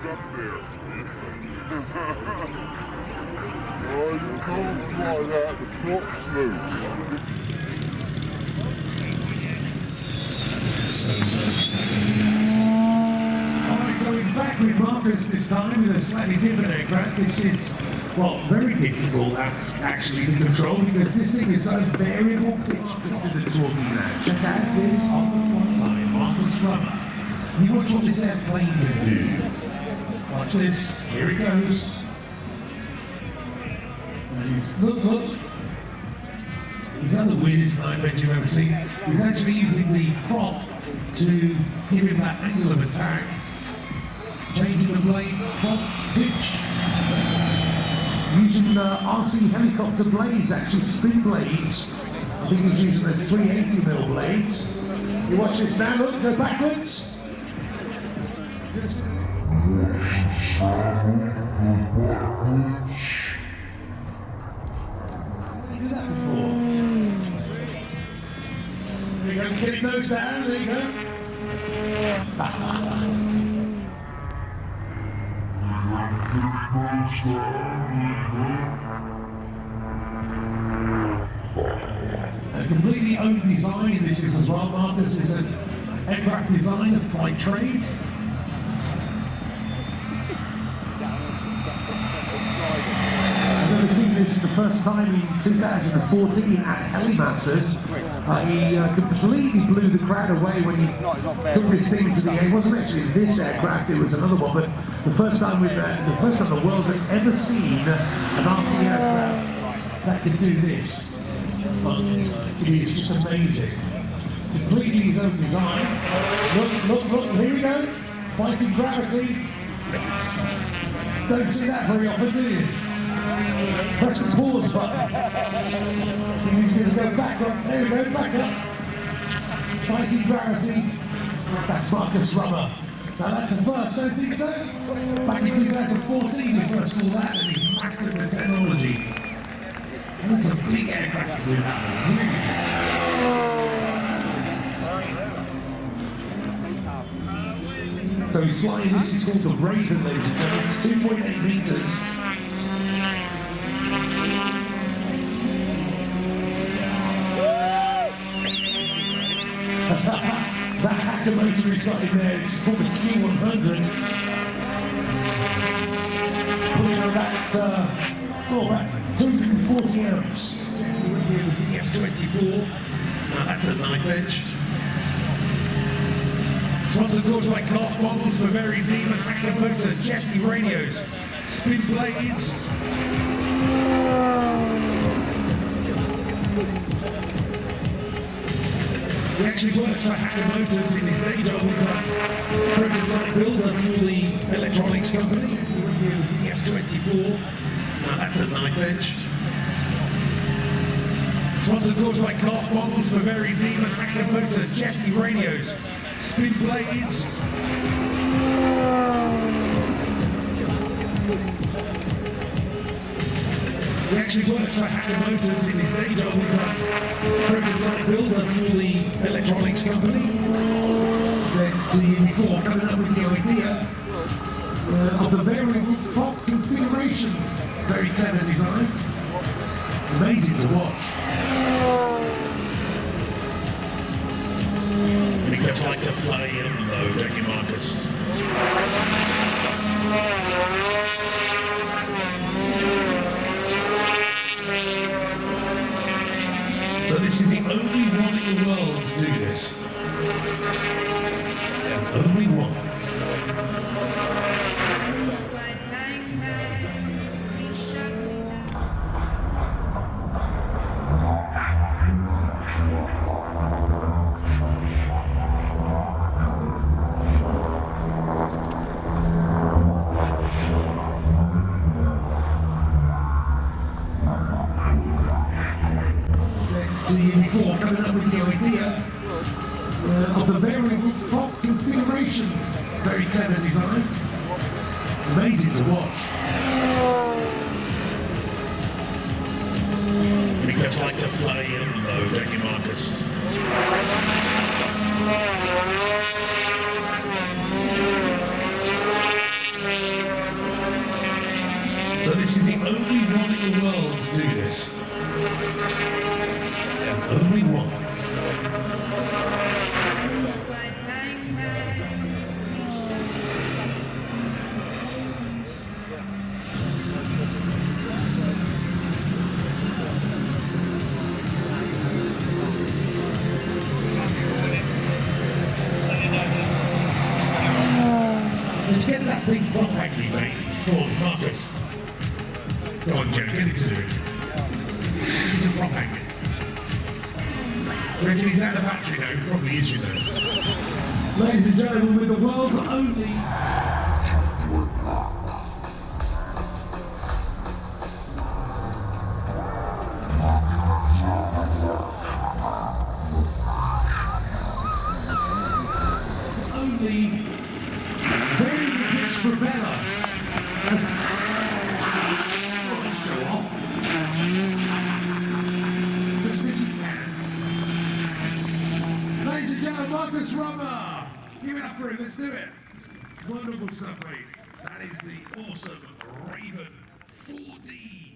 up there. Oh, you can't fly that, the clock's loose. Alright, so we're back with Marcus this time with a slightly different aircraft. This is, well, very difficult actually to control because this thing is a variable pitch piston to talking now. Check out this on the front line, Marcus Rubber. You watch what this airplane can do. Watch this, here it goes. Look. He's not the weirdest knife edge you've ever seen. He's actually using the prop to give him that angle of attack. Changing the blade, prop, pitch. Using RC helicopter blades, actually spin blades. I think he's using the 380mm blades. You watch this now, look, go backwards. Yes. Do that before. There you go, get it nose down, there you go. A completely own design this is as well, Marcus. It's an aircraft design of flight trade. This is the first time in 2014 at Helimasters. He completely blew the crowd away when he took this thing to the air. It wasn't actually this aircraft, it was another one, but the first time the world had ever seen an RC aircraft that could do this. But it is just amazing. Completely his own design. Look, here we go. Fighting gravity. Don't see that very often, do you? Press the pause button. He's going to go back up. There we go, back up. Fighting gravity. That's Marcus Rubber. Now that's a first, don't you think so? Back in 2014 we first saw that and he's mastered the technology. And that's a big aircraft to do that one. So he's flying, this is called the Raven, ladies and gentlemen. It's 2.8 meters. That hacker motor he's got in there, it's called the Q100. Pulling about 240 amps. The S24. Now that's a knife edge. Sponsored of course by Clark Models, Bavarian Demon, hacker motors, Jetty radios, spin blades. He actually works at Hacker Motors in his day job. He's a prototype builder for the electronics company. The S24. Now that's a knife edge. Sponsored of course by Clark Models, Bavarian Demon, Hacker Motors, Jetty radios, spin blades. He actually works at Hacker Motors in his day job. He's a prototype builder for the electronics company. Said to you before, coming up with the idea of the variable prop configuration. Very clever design. Amazing to watch. And he just like to play and load, don't you, Marcus? So this is the only one in the world to do this. The only one. To you before, coming up with the idea of the variable prop configuration. Very clever design. Amazing to watch. And he just like to play and load, don't you, Marcus? in the world to do this. And only one. Let's get that big prop hacky, mate. Come on, Marcus. Go on, Joe, get it to do it. It's a prop hack. Reckon he's out of battery now, he probably is, you know. Ladies and gentlemen, with the world's only... very rich propeller. Show off. Just as you can. Ladies and gentlemen, Marcus Rummer. Give it up for him, let's do it. Wonderful stuff, mate. That is the awesome Raven 4D.